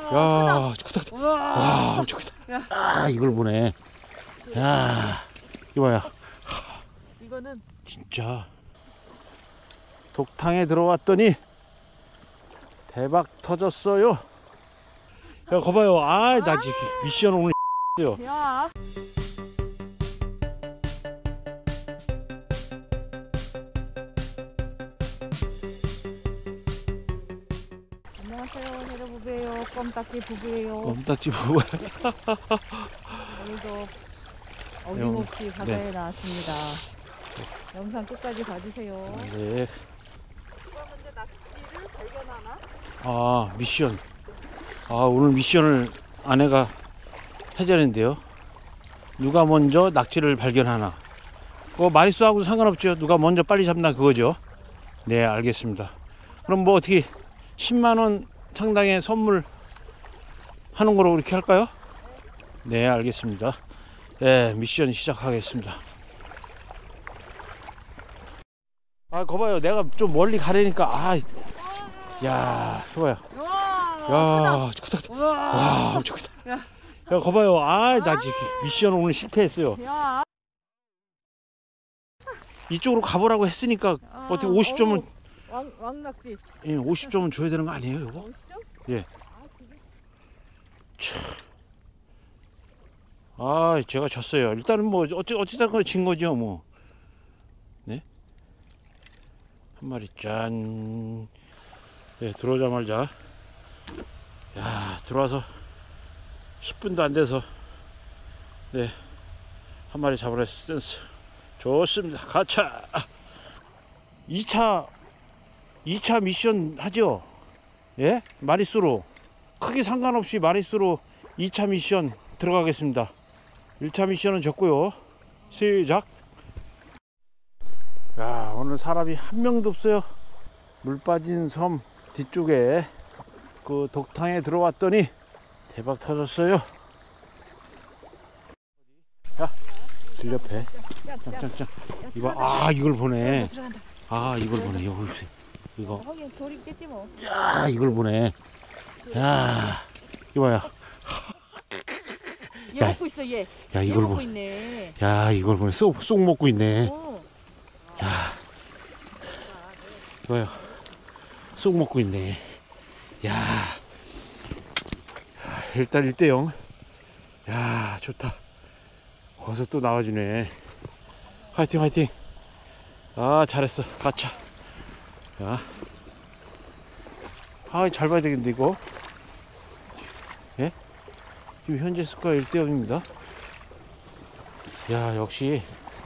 야, 크다. 와, 엄청 크다. 아, 이걸 보네. 야, 이봐야. 이거는 진짜 독탕에 들어왔더니 대박 터졌어요. 야, 거봐요. 아, 나 지금 미션 오늘 요. 야. 안녕하세요, 해녀 부부예요. 껌딱지 부부예요. 껌딱지 부부. 오늘도 어김없이 바다에 네. 나왔습니다. 영상 끝까지 봐주세요. 네. 누가 먼저 낚시를 발견하나? 아, 미션. 아, 오늘 미션을 아내가 해자는데요. 누가 먼저 낙지를 발견하나. 그거 마리수하고 상관없죠. 누가 먼저 빨리 잡나 그거죠. 네, 알겠습니다. 그럼 뭐 어떻게 10만원 상당의 선물 하는 거로 그렇게 할까요? 네, 알겠습니다. 네, 미션 시작하겠습니다. 아, 거봐요. 내가 좀 멀리 가려니까, 아, 야, 거봐요. 야, 크다. 와, 엄청 크다. 야. 야, 거봐요. 아, 나 지금 미션 오늘 실패했어요. 야. 이쪽으로 가보라고 했으니까 어떻게 50점은 왕낙지. 예, 50점은 줘야 되는 거 아니에요, 이거? 50점? 예. 아, 제가 졌어요. 일단은 뭐 어찌됐건 진 거죠, 뭐. 네? 한 마리 짠. 예, 들어오자마자 야, 들어와서 10분도 안 돼서 네, 한 마리 잡으라 센스. 좋습니다. 가차. 2차 미션 하죠. 예? 마리수로 크게 상관없이 마리수로 2차 미션 들어가겠습니다. 1차 미션은 졌고요. 시작. 야, 오늘 사람이 한 명도 없어요. 물 빠진 섬 뒤쪽에 그 독탕에 들어왔더니 대박 터졌어요. 야, 길 옆에 짱짱짱. 이거, 아, 이걸 보네. 아, 이걸 보네. 이거. 하긴 돌 있겠지 뭐. 야, 이걸 보네. 야, 이봐야. 얘 야, 먹고 있어 얘. 야, 얘 이걸 먹고 보. 있네. 야, 이걸 보네. 쏙 먹고 있네. 야, 이봐요. 쏙 먹고 있네. 야, 일단 1대0. 야, 좋다. 거기서 또 나와주네. 화이팅, 화이팅. 아, 잘했어. 가차. 야, 아, 잘 봐야 되겠는데 이거. 예? 지금 현재 스코어 1대0입니다. 야, 역시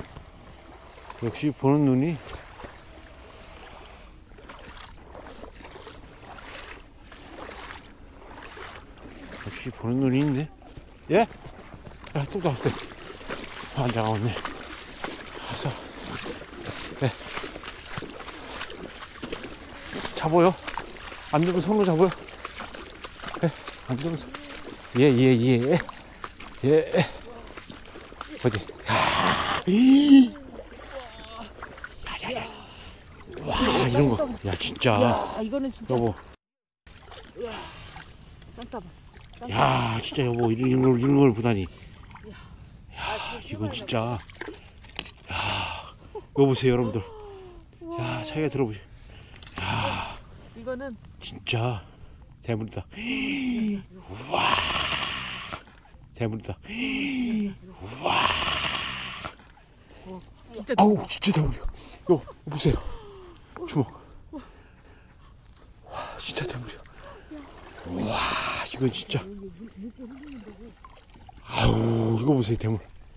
보는 눈이. 역시 보는 눈이 있네. 예? 야, 또 나왔대. 환장 왔네. 가서. 예. 잡아요. 안 되면 손으로 잡아요. 예. 안 되면 손. 예. 예. 어디? 야. 와, 이런 거. 야, 진짜. 야, 이거는 진짜. 여보. 깜깜. 야, 진짜 여보, 이런 걸 보다니. 야, 이건 진짜. 야, 이거 보세요, 여러분들. 야, 차이가 들어보세요. 야, 이거는 진짜 대물이다. 와, 대물이다. 와, 진짜. 아우, 진짜 대물이야. 요, 보세요. 주먹. 와, 진짜 대물이야. 와, 이건 진짜. 아우, 이거 보세요, 대물.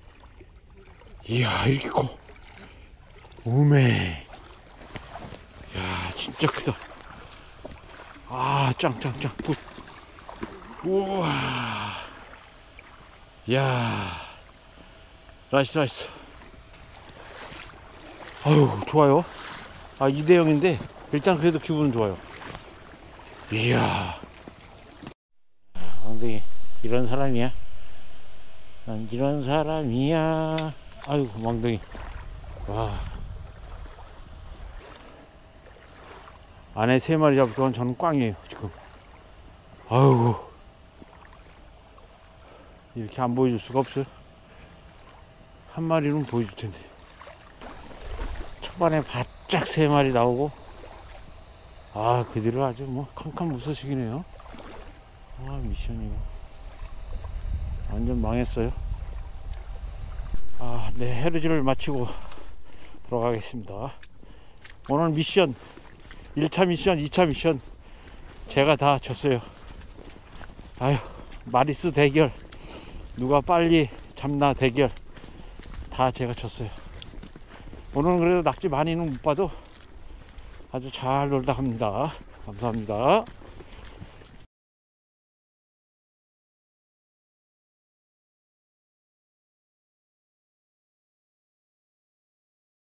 이야, 이렇게 커. 우메. 야, 진짜 크다. 아, 짱. 우와. 야, 라이스. 아유, 좋아요. 아, 2대0인데 일단 그래도 기분은 좋아요. 이야. 엉덩이, 이런 사람이야. 난 이런 사람이야. 아이고, 엉덩이. 와. 안에 3마리 잡을 동안 저는 꽝이에요, 지금. 아이고, 이렇게 안 보여줄 수가 없어요. 한 마리는 보여줄 텐데. 초반에 바짝 3마리 나오고, 아, 그 뒤로 아주 뭐 캄캄 무소식이네요. 아, 미션이고 완전 망했어요. 아, 네, 해루질을 마치고 돌아가겠습니다. 오늘 미션 1차 미션 2차 미션 제가 다 졌어요. 아유, 마리수 대결, 누가 빨리 잡나 대결, 다 제가 졌어요. 오늘은 그래도 낙지 많이는 못 봐도 아주 잘 놀다 갑니다. 감사합니다.